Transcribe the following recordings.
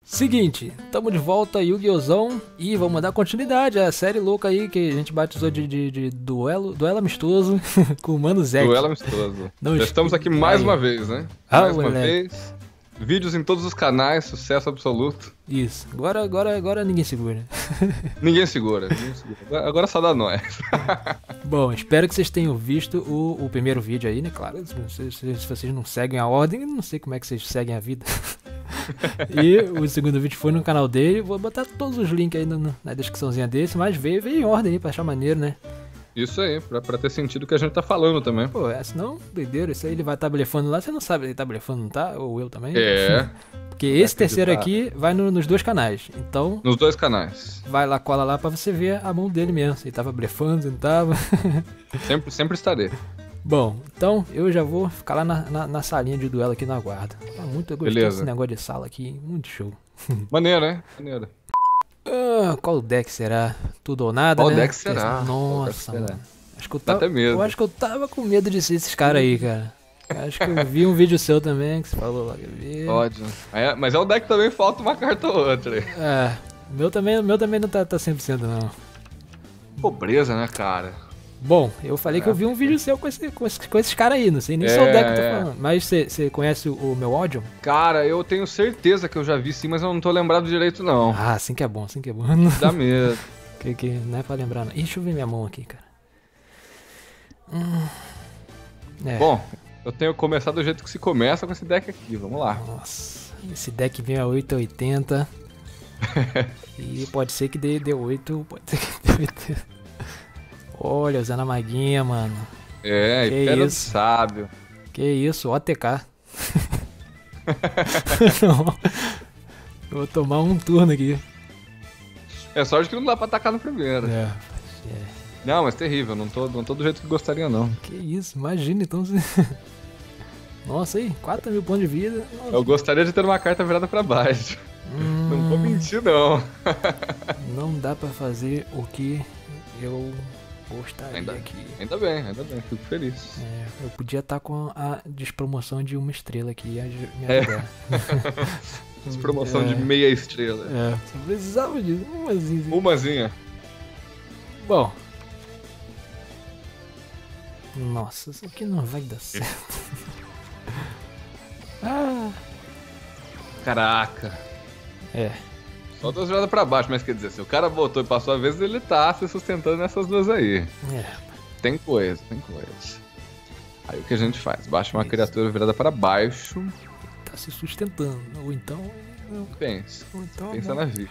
Seguinte, tamo de volta, Yu-Gi-Ohzão, e vamos dar continuidade à série louca aí que a gente batizou de duelo amistoso com o Mano Zek. Duelo amistoso. Não Já estamos aqui mais uma vez, né? Mais uma vez. Vídeos em todos os canais, sucesso absoluto. Isso, agora ninguém segura. Ninguém segura. Agora só dá nós. Bom, espero que vocês tenham visto o primeiro vídeo aí, né? Claro, se vocês não seguem a ordem, não sei como é que vocês seguem a vida. E o segundo vídeo foi no canal dele. Vou botar todos os links aí na descriçãozinha desse, mas veio em ordem aí pra achar maneiro, né? Isso aí, pra ter sentido o que a gente tá falando também. Pô, senão, doideira, isso aí ele vai estar blefando lá, você não sabe se ele tá blefando, não tá? Ou eu também? É. Porque esse terceiro aqui vai nos dois canais, então... Nos dois canais. Vai lá, cola lá pra você ver a mão dele mesmo, se ele tava blefando, se não tava. Sempre estarei. Bom, então eu já vou ficar lá na salinha de duelo aqui na guarda. Eu gostei desse negócio de sala aqui, muito show. Maneiro, né? Maneiro. Qual deck será? Tudo ou nada, qual né? Deck será? Nossa, será? mano. Acho que eu tava, até medo. Eu acho que eu tava com medo de ser esses caras aí, cara. Acho que eu vi um vídeo seu também, que você falou lá. Pode. Mas é o deck que também falta uma carta ou outra. O meu também não tá 100% não. Pobreza, né, cara? Bom, eu falei que eu vi um vídeo seu com esses caras aí, não sei nem se é o deck que eu tô falando. Mas você conhece o meu ódio? Cara, eu tenho certeza que eu já vi sim, mas eu não tô lembrado direito não. Ah, assim que é bom. Dá medo. que não é pra lembrar não. Ih, deixa eu ver minha mão aqui, cara. Bom, eu tenho começado do jeito que se começa com esse deck aqui, vamos lá. Nossa, esse deck vem a 880. E pode ser que dê 8, pode ser que dê 80. Olha, usando a maguinha, mano. Pedra do sábio. Que isso, OTK. Não. Eu vou tomar um turno aqui. É sorte que não dá pra atacar no primeiro. Não, mas terrível, não tô do jeito que gostaria não. Que isso, imagina então. Nossa, aí, 4.000 pontos de vida. Nossa. Eu gostaria de ter uma carta virada pra baixo. Não vou mentir não. Não dá pra fazer o que eu gostaria aqui. Ainda bem, fico feliz. Eu podia estar com a despromoção de 1 estrela aqui, ia me ajudar. Despromoção de meia estrela. Só precisava de umazinha. Umazinha. Bom. Nossa, isso aqui não vai dar certo. Caraca. Só 2 viradas pra baixo, mas quer dizer, se o cara voltou e passou a vez, ele tá se sustentando nessas duas aí. Tem coisa. Aí o que a gente faz? Baixa uma criatura virada pra baixo. Tá se sustentando, ou então... Pensa não. na vida.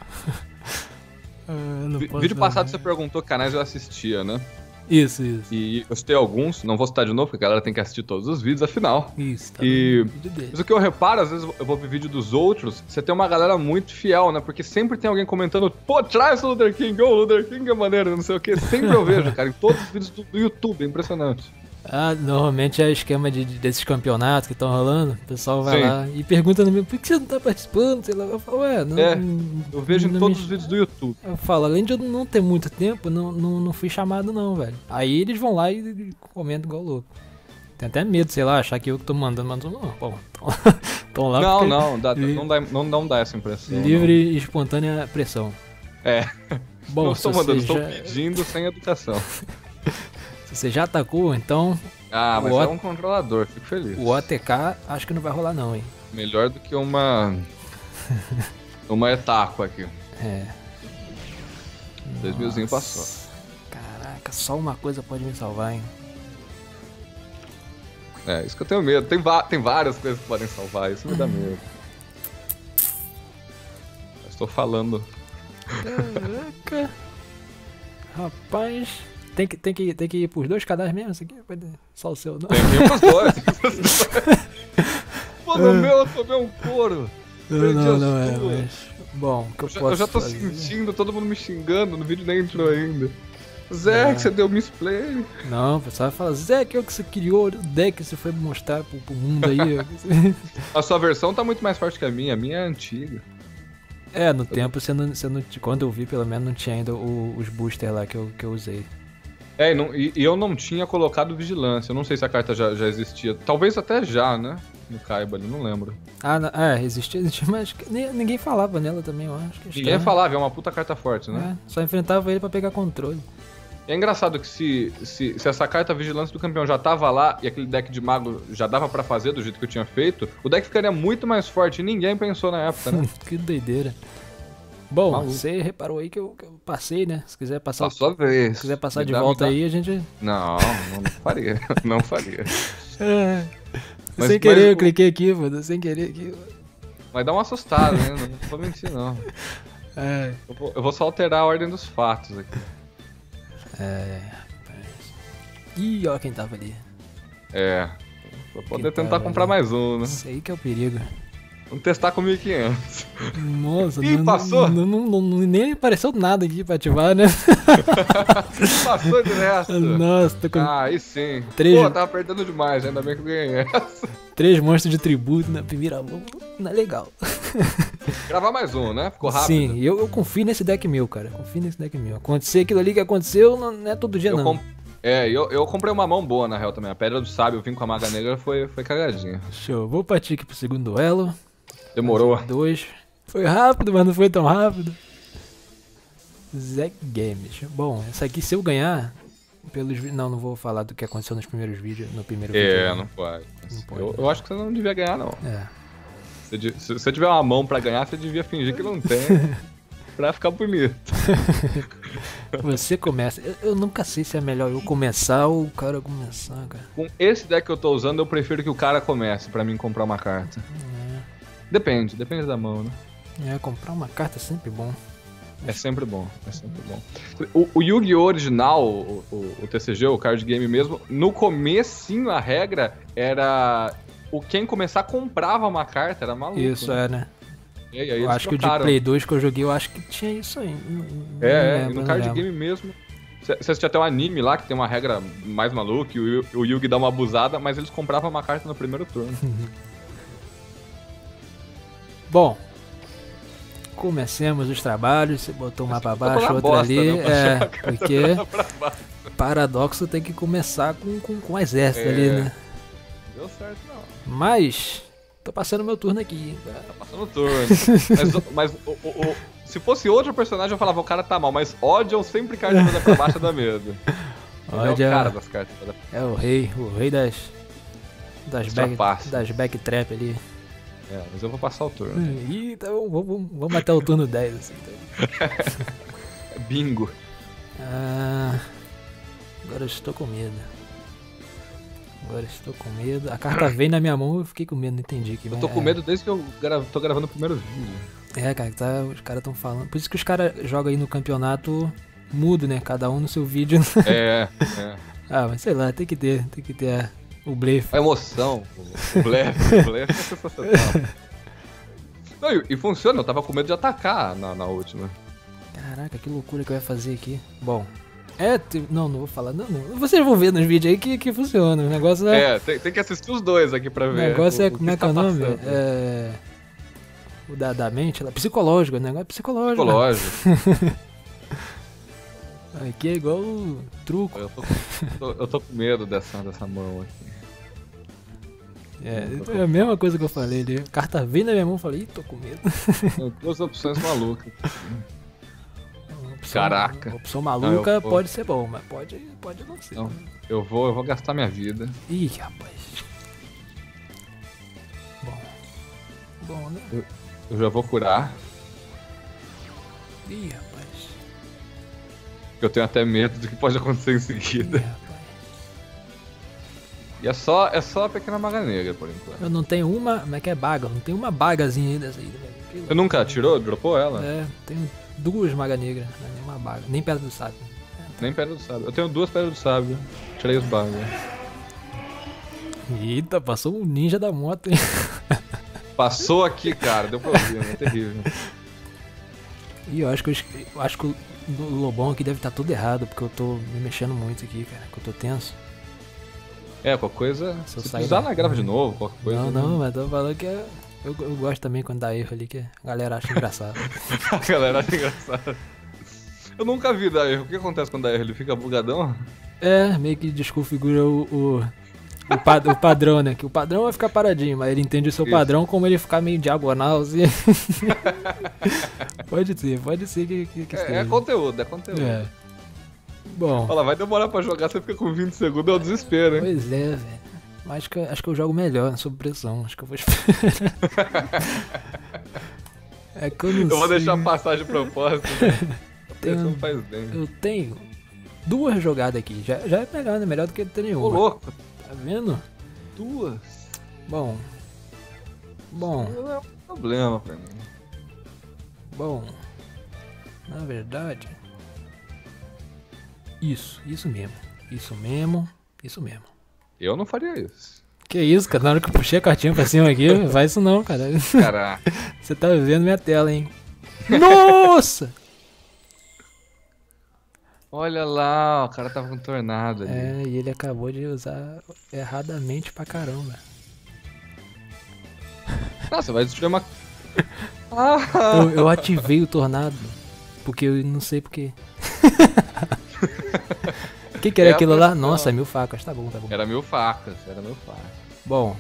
Vídeo passado você perguntou que canais eu assistia, né? Isso. E eu citei alguns, não vou citar de novo, porque a galera tem que assistir todos os vídeos, afinal. Isso, tá Mas o que eu reparo, às vezes eu vou ver vídeo dos outros, você tem uma galera muito fiel, né? Porque sempre tem alguém comentando, pô, traz o Luther King, o Luther King é maneiro, não sei o que. Sempre eu vejo, cara, em todos os vídeos do YouTube, é impressionante. Normalmente é esquema desses campeonatos que estão rolando, o pessoal vai lá e pergunta no meu, por que você não tá participando? Sei lá, eu falo, eu vejo em todos os vídeos do YouTube. Eu falo, além de eu não ter muito tempo, não fui chamado não, velho. Aí eles vão lá e comentam igual louco. Tem até medo, sei lá, achar que eu que tô mandando, mas não, pô, tão lá não dá essa impressão. Livre e espontânea pressão. Bom, não estou mandando, estou pedindo sem educação. Se você já atacou, então... mas é um controlador, fico feliz. O OTK acho que não vai rolar não, hein. Melhor do que uma etaco aqui. 2000zinho passou. Caraca, só uma coisa pode me salvar, hein. Isso que eu tenho medo. Tem várias coisas que podem salvar, isso me dá medo. Eu estou falando. Caraca. Rapaz... Tem que ir pros 2 canais mesmo, isso aqui? Só o seu, não? Tem que ir pros 2. Pô, no meu eu tomei um couro. Não é, mas... Bom, o que eu posso Eu já tô fazer? sentindo todo mundo me xingando, no vídeo nem entrou ainda. Zé, que você deu misplay. Não, o pessoal vai falar, Zé, que é o que você criou, o deck que você foi mostrar pro mundo aí. A sua versão tá muito mais forte que a minha é antiga. No tempo, quando eu vi, pelo menos, não tinha ainda os boosters lá que eu usei. E eu não tinha colocado vigilância. Eu não sei se a carta já existia. Talvez até já, né? no Kaiba ali, não lembro. Existia, mas ninguém falava nela também, eu acho. Ninguém falava, é uma puta carta forte, né? Só enfrentava ele pra pegar controle. É engraçado que se essa carta Vigilância do Campeão já tava lá e aquele deck de mago já dava pra fazer do jeito que eu tinha feito, o deck ficaria muito mais forte e ninguém pensou na época, né? Que doideira. Bom, você reparou aí que eu passei, né? Se quiser passar... Só vez. Se quiser passar de volta aí, a gente... Não faria. Não faria. Sem querer, eu cliquei aqui, mano. Sem querer aqui. Vai dar uma assustada, né? Não vou mentir, não. Eu vou só alterar a ordem dos fatos aqui. Ih, ó quem tava ali. Pra poder tentar comprar mais um, né? Isso aí que é o perigo. Vamos testar com 1.500. Nossa, Ih, passou? Nem apareceu nada aqui pra ativar, né? Passou direto. Nossa, tô com... aí sim. 3... Pô, tava perdendo demais, ainda bem que eu ganhei essa. 3 monstros de tributo na primeira mão. Não é legal. Gravar mais um, né? Ficou rápido. Sim, eu confio nesse deck meu, cara. Confio nesse deck meu. Acontecer aquilo ali que aconteceu, não é todo dia, não. Eu comprei uma mão boa, na real, também. A Pedra do Sábio, eu vim com a Maga Negra, foi cagadinha. Show. Vou partir aqui pro segundo duelo. Demorou. 2. Foi rápido, mas não foi tão rápido. Zack Games. Bom, essa aqui se eu ganhar... Não vou falar do que aconteceu nos primeiros vídeos. No primeiro vídeo. Não pode. Eu acho que você não devia ganhar, não. Se você tiver uma mão pra ganhar, você devia fingir que não tem. Pra ficar bonito. Você começa. Eu nunca sei se é melhor eu começar ou o cara começar, cara. Com esse deck que eu tô usando, eu prefiro que o cara comece pra mim comprar uma carta. Depende da mão, né? Comprar uma carta é sempre bom. É sempre bom. O Yu-Gi-Oh! Original, o TCG, o card game mesmo, no comecinho a regra era quem começar comprava uma carta, era maluco. Isso, né? E aí eu acho trocaram. Que o de Play 2 que eu joguei, eu acho que tinha isso aí. E no card game mesmo. Você assistia até um anime lá que tem uma regra mais maluca, e o Yugi dá uma abusada, mas eles compravam uma carta no primeiro turno. Bom, comecemos os trabalhos. Você botou uma pra baixo, outra bosta, ali. Né? Porque Paradoxo tem que começar com exército ali, né? Não deu certo, não. Mas, tô passando meu turno aqui. Tá passando o turno. mas se fosse outro personagem, eu falava, o cara tá mal, mas Odion sempre cai de mesa pra baixo dá medo. Odion é o cara das cartas. É o rei das backtrap ali. Mas eu vou passar o turno. Então vamos até o turno 10, assim. Então. Bingo. Agora eu estou com medo. A carta veio na minha mão, eu fiquei com medo, não entendi. Eu tô com medo desde que eu tô gravando o primeiro vídeo. Cara, os caras estão falando. Por isso que os caras jogam aí no campeonato mudo, né? Cada um no seu vídeo. Mas sei lá, tem que ter o blefe. A emoção, o blefe é sensacional. Não, e funciona, eu tava com medo de atacar na última. Caraca, que loucura que eu ia fazer aqui. Bom, não vou falar, não. Vocês vão ver nos vídeos aí que funciona, o negócio tem que assistir os dois aqui pra ver. O negócio como é que é o nome? O da mente, psicológico, o negócio é psicológico. Aqui é igual o truco. Eu tô com medo dessa mão aqui. É a mesma coisa que eu falei ali. A carta veio na minha mão e falei, tô com medo. Tem duas opções malucas. Caraca. Opção maluca pode ser bom, mas pode não ser. Não, eu vou gastar minha vida. Ih, rapaz. Bom, né? Eu já vou curar. Ih, rapaz. Eu tenho até medo do que pode acontecer em seguida. E é só a pequena Maga Negra, por enquanto. Eu não tenho uma... Como é que é baga? Não tem uma bagazinha aí dessa aí, velho. Você nunca tirou? Dropou ela? Tenho 2 Maga Negra, nem uma baga. Nem Pedra do Sábio. Nem Pedra do Sábio. Eu tenho 2 Pedras do Sábio. Tirei os bagos. Eita, passou um ninja da moto, hein? Passou aqui, cara. Deu problema. É terrível. E eu acho que o Lobão aqui deve estar tudo errado, porque eu tô me mexendo muito aqui, cara. Que eu tô tenso. Qualquer coisa. Se precisar, na grava de novo, qualquer coisa. Não, mas tô falando que eu gosto também quando dá erro ali, que a galera acha engraçado. A galera acha engraçado. Eu nunca vi dar erro. O que acontece quando dá erro? Ele fica bugadão? Meio que desconfigura O padrão, né? Que o padrão vai ficar paradinho, mas ele entende o seu padrão como ele ficar meio diagonal, assim. Pode ser que é conteúdo, é conteúdo. É. Bom. Olha lá, vai demorar pra jogar, você fica com 20 segundos, é o desespero, hein? Pois é, velho. Mas acho que eu jogo melhor, sob pressão. Acho que eu vou esperar. É que eu não sei. Eu vou deixar passar de propósito. Né? A pressão faz bem. Eu tenho 2 jogadas aqui. Já é melhor, né? Melhor do que ter nenhuma. Ô, louco. Tá vendo? 2? Bom. Não é um problema pra mim. Bom. Na verdade... Isso mesmo. Eu não faria isso. Que isso, cara? Na hora que eu puxei a cartinha pra cima aqui, não faz isso não, cara. Caraca. Você tá vendo minha tela, hein? Nossa! Olha lá, o cara tava com tornado ali. É, e ele acabou de usar erradamente pra caramba. Nossa, vai destruir uma... Eu ativei o tornado, porque eu não sei porquê. O que era aquilo lá? Nossa, 1000 facas, tá bom. Era 1000 facas. Bom.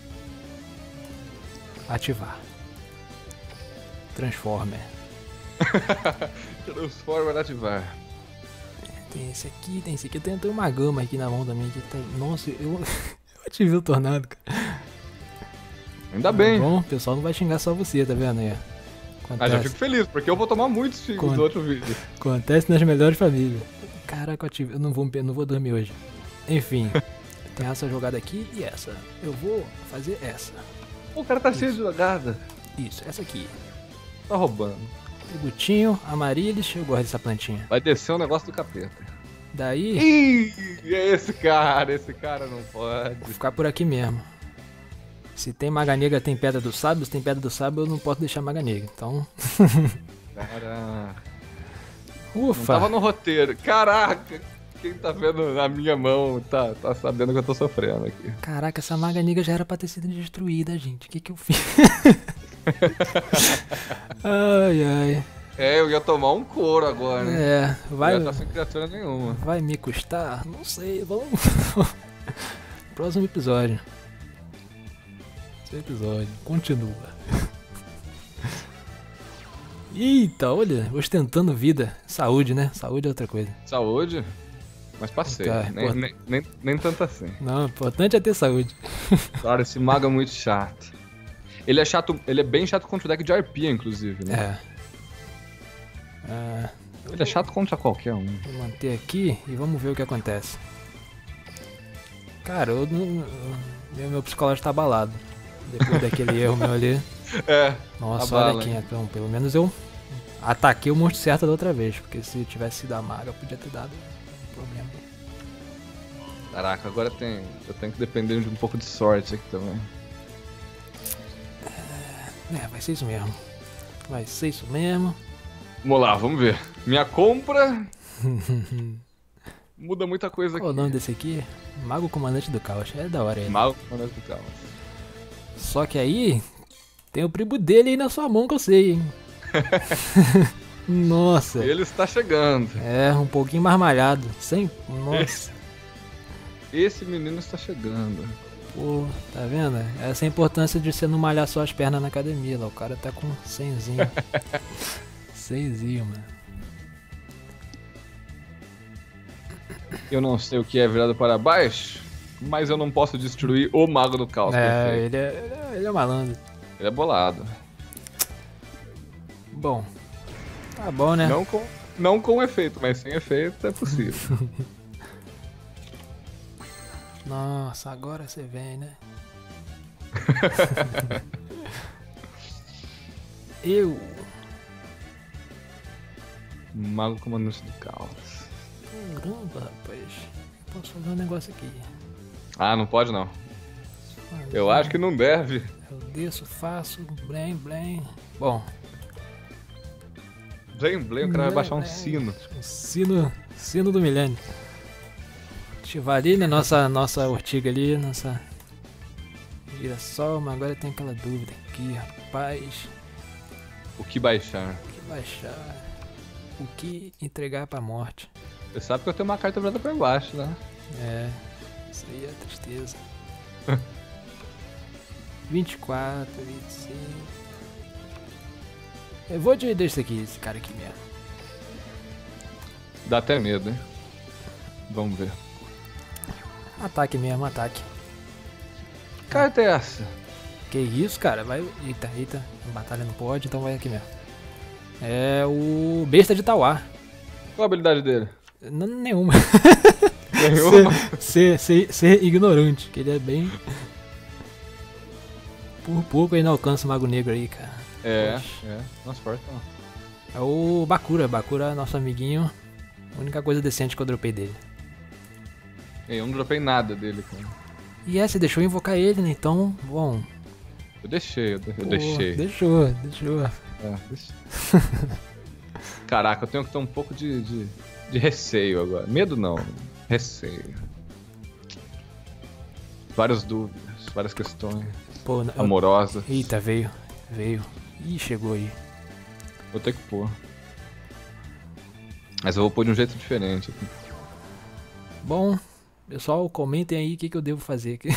Ativar. Transformer. Transformer ativar. Tem esse aqui. Eu tenho uma gama aqui na mão também. Que tá... Nossa, eu ativei o tornado, cara. Ainda bem. Bom, o pessoal não vai xingar só você, tá vendo aí? Já fico feliz, porque eu vou tomar muitos xingos do outro vídeo. Acontece nas melhores famílias. Caraca, eu não vou dormir hoje. Enfim, tem essa jogada aqui e essa. Eu vou fazer essa. O cara tá cheio de jogada. Isso, essa aqui. Tá roubando. Tributinho, Amaryllis, eu gosto dessa plantinha. Vai descer o negócio do capeta. Daí... Ih, esse cara não pode. Vou ficar por aqui mesmo. Se tem Maga Negra, tem Pedra do Sábio. Se tem Pedra do Sábio, eu não posso deixar Maga Negra. Então... Caraca. Ufa. Não tava no roteiro. Caraca. Quem tá vendo na minha mão tá sabendo que eu tô sofrendo aqui. Caraca, essa Maga Negra já era pra ter sido destruída, gente. O que eu fiz? Ai. É, eu ia tomar um couro agora, né? É, vai... Eu ia estar sem criatura nenhuma. Vai me custar? Não sei, vamos... Próximo episódio. Continua. Eita, olha, ostentando vida. Saúde, né? Saúde é outra coisa. Saúde? Mas passei. Tá, nem tanto assim. Não, o importante é ter saúde. Claro, esse mago é muito chato. Ele é chato, ele é bem chato contra o deck de arpia, inclusive, né? Ele é chato contra qualquer um. Vou manter aqui e vamos ver o que acontece. Cara, meu psicológico tá abalado. Depois daquele erro meu ali. É. Nossa, olha aqui, então, pelo menos eu ataquei o monstro certo da outra vez. Porque se tivesse sido a maga, podia ter dado problema. Caraca, agora eu tenho que depender de um pouco de sorte aqui também. Vai ser isso mesmo. Vamos lá, vamos ver. Minha compra muda muita coisa aqui. Qual o nome desse aqui? Mago Comandante do Caos. É da hora ele. Mago Comandante do Caos. Só que aí tem o primo dele aí na sua mão que eu sei, hein? Nossa. Ele está chegando. É, um pouquinho mais malhado. Nossa. Esse menino está chegando. Pô, tá vendo? Essa é a importância de você não malhar só as pernas na academia lá. O cara tá com 100zinho. 100zinho, mano. Eu não sei o que é virado para baixo, mas eu não posso destruir o Mago do Caos. Ele é malandro. Ele é bolado. Bom, tá bom, né? Não com efeito, mas sem efeito é possível. Nossa, agora você vem, né? Mago Comandante do Caos. Caramba, rapaz. Posso fazer um negócio aqui. Ah, não pode não. Eu acho que não deve. Eu desço, faço, blém. Bom. Blém, o cara vai baixar um sino. Sino do milênio. Ativar ali, né? Nossa ortiga ali, nossa girassol, mas agora tem aquela dúvida aqui, rapaz. O que baixar? O que entregar pra morte? Você sabe que eu tenho uma carta virada pra baixo, né? É, isso aí é tristeza. 24, 25. Eu vou desse aqui, esse cara aqui mesmo. Dá até medo, hein? Vamos ver. Ataque mesmo, ataque. Que carta é essa? Que isso, cara? Vai. Eita, eita. Batalha não pode, então vai aqui mesmo. É o Besta de Tauá. Qual a habilidade dele? Nenhuma. Nenhuma? Ser ignorante, que ele é bem. Por pouco ele não alcança o Mago Negro aí, cara. É. Nossa, forte não. É o Bakura. Bakura, nosso amiguinho. A única coisa decente que eu dropei dele. Eu não dropei nada dele, cara. E você deixou eu invocar ele, né? Então, bom. Eu deixei. Deixou. É, deixei. Caraca, eu tenho que ter um pouco de receio agora. Medo não, receio. Várias dúvidas, várias questões. Pô, amorosas. Eita, veio. Ih, chegou aí. Vou ter que pôr. Mas eu vou pôr de um jeito diferente aqui. Bom, pessoal, comentem aí o que eu devo fazer aqui.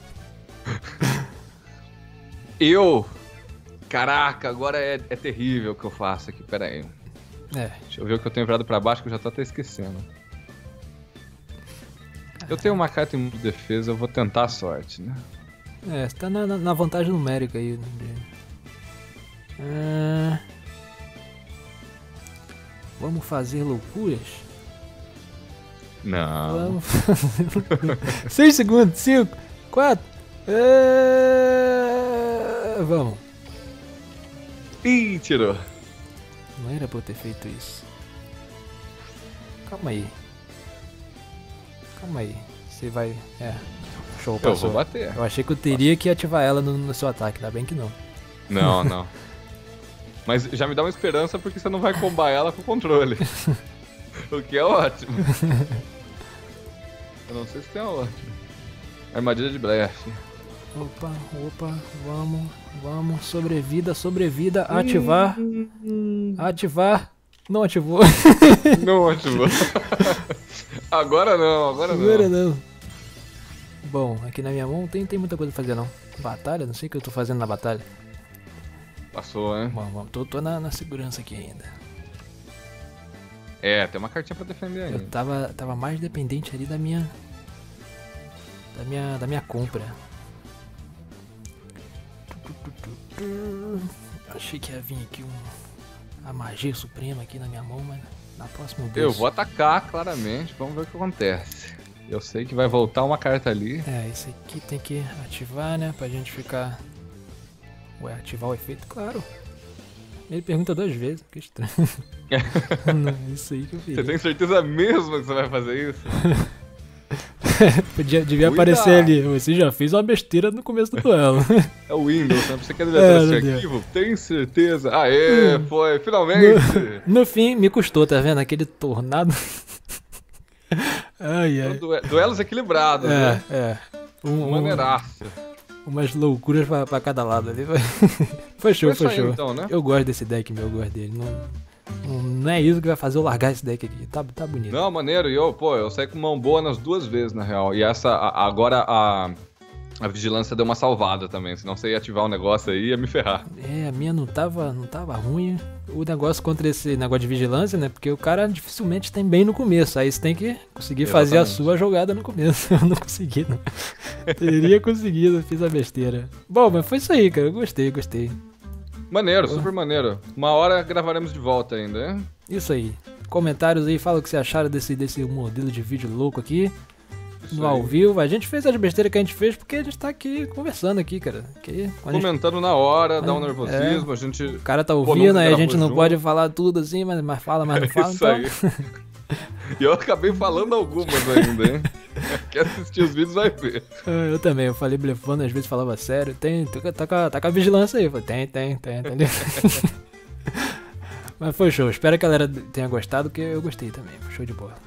Caraca, agora é terrível o que eu faço aqui, pera aí. Deixa eu ver o que eu tenho virado pra baixo que eu já tô até esquecendo. Eu tenho uma carta em defesa, eu vou tentar a sorte, né? Você tá na vantagem numérica aí. Vamos fazer loucuras? Não. Vamos fazer loucuras. 6 segundos, 5, 4. Vamos. Ih, tirou. Não era pra eu ter feito isso. Calma aí. Você vai... Show, passou. Eu vou bater. Eu achei que eu teria que ativar ela no seu ataque, ainda bem que não. Não. Mas já me dá uma esperança porque você não vai combar ela com o controle. O que é ótimo. Eu não sei se tem ótimo. Armadilha de blefe. Opa, vamos. Sobrevida, ativar. Não ativou. Não ativou. Agora não. Bom, aqui na minha mão tem muita coisa pra fazer não. Batalha? Não sei o que eu tô fazendo na batalha. Passou, hein? Bom, tô na segurança aqui ainda. Tem uma cartinha pra defender ainda. Eu tava mais dependente ali da minha compra. Achei que ia vir aqui a magia suprema aqui na minha mão, mas na próxima vez. Eu vou atacar claramente, vamos ver o que acontece. Eu sei que vai voltar uma carta ali. Esse aqui tem que ativar, né? Pra gente ficar... Ué, ativar o efeito? Claro. Ele pergunta 2 vezes, que estranho. Não, isso aí que eu fiz. Você tem certeza mesmo que você vai fazer isso? Devia aparecer ali. Você já fez uma besteira no começo do duelo. É o Windows, né? Você quer deletar esse arquivo? Tem certeza? Aê, foi, finalmente! No fim, me custou, tá vendo? Aquele tornado. Ai. Duelos equilibrados, né? Maneiraço. Umas loucuras pra cada lado ali. Foi show. Então, né? Eu gosto desse deck, eu gosto dele. Não é isso que vai fazer eu largar esse deck aqui. Tá bonito. Não, maneiro. E eu saí com mão boa nas 2 vezes, na real. E agora a vigilância deu uma salvada também. Senão você ia ativar um negócio aí e ia me ferrar. A minha não tava ruim. O negócio contra esse negócio de vigilância, né? Porque o cara dificilmente tem bem no começo. Aí você tem que conseguir fazer a sua jogada no começo. Eu não consegui, não. Teria conseguido, fiz a besteira. Bom, mas foi isso aí, cara. Eu gostei. Maneiro, super maneiro. Uma hora gravaremos de volta ainda, hein? Isso aí. Comentários aí, fala o que você acharam desse modelo de vídeo louco aqui. No ao vivo. A gente fez as besteiras que a gente fez porque a gente tá aqui conversando aqui, cara. Comentando na hora, dá um nervosismo, a gente... O cara tá ouvindo, aí a gente não pode falar tudo assim, mas fala, mas não fala. Isso aí. E eu acabei falando algumas ainda, hein? Quer assistir os vídeos vai ver. Eu também, eu falei blefando, às vezes falava sério. Tá com a vigilância aí. Eu falei, tem, entendeu? Mas foi show, espero que a galera tenha gostado, porque eu gostei também, foi show de bola.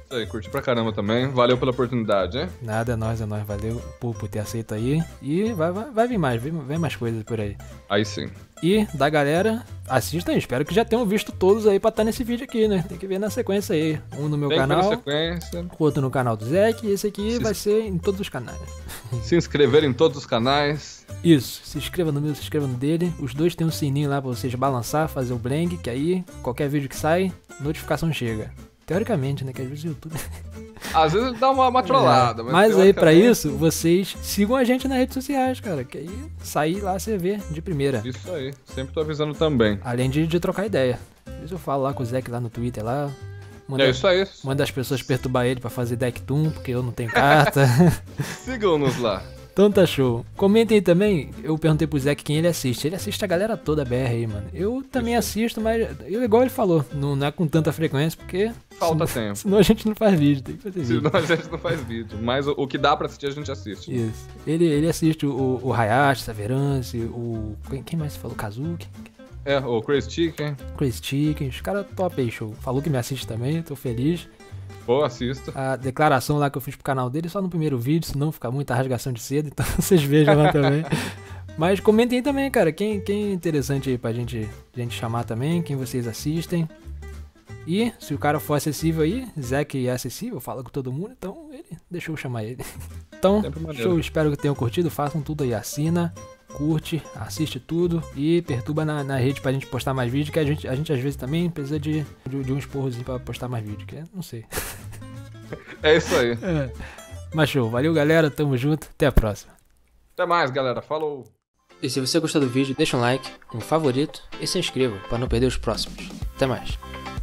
Isso aí, curti pra caramba também. Valeu pela oportunidade, hein? Nada, é nóis. Valeu por ter aceito aí. E vai vir mais, vem mais coisas por aí. Aí sim. E da galera, assistam aí. Espero que já tenham visto todos aí pra estar nesse vídeo aqui, né? Tem que ver na sequência aí. Um no meu canal, o outro no canal do Zeke. E esse aqui vai ser em todos os canais. Se inscrever em todos os canais. Isso, se inscreva no meu, se inscreva no dele. Os dois tem um sininho lá pra vocês balançar, fazer o blank, que aí qualquer vídeo que sai, notificação chega. Teoricamente, né? Que às vezes o YouTube... Às vezes ele dá uma trollada. Mas aí pra isso, vocês sigam a gente nas redes sociais, cara. Que aí sair lá você vê de primeira. Isso aí, sempre tô avisando também. Além de trocar ideia. Às vezes eu falo lá com o Zeke lá no Twitter lá. É isso aí. Manda as pessoas perturbar ele pra fazer deck toon, porque eu não tenho carta. Sigam-nos lá. Então tá show. Comentem aí também, eu perguntei pro Zeke quem ele assiste. Ele assiste a galera toda BR aí, mano. Eu também assisto, mas igual ele falou, não é com tanta frequência, porque... Falta tempo. Senão a gente não faz vídeo, tem que fazer vídeo. Senão a gente não faz vídeo. Mas o que dá pra assistir, a gente assiste. Isso. Ele assiste o Hayashi, Severance, o... Quem mais falou? Kazuki? O Crazy Chicken. Crazy Chicken, os caras top aí, show. Falou que me assiste também, tô feliz. Pô, assisto. A declaração lá que eu fiz pro canal dele só no primeiro vídeo, senão fica muita rasgação de cedo, então vocês vejam lá também. Mas comentem aí também, cara, quem é interessante aí pra gente chamar também, quem vocês assistem. E se o cara for acessível aí, Zeke é acessível, fala com todo mundo, então deixa eu chamar ele. Então, show, espero que tenham curtido, façam tudo aí, assina, curte, assiste tudo e perturba na rede pra gente postar mais vídeo, que a gente às vezes também precisa de um esporrozinho pra postar mais vídeo, que não sei. É isso aí. Mas show, valeu galera, tamo junto, até a próxima. Até mais galera, falou! E se você gostou do vídeo, deixa um like, um favorito e se inscreva pra não perder os próximos. Até mais.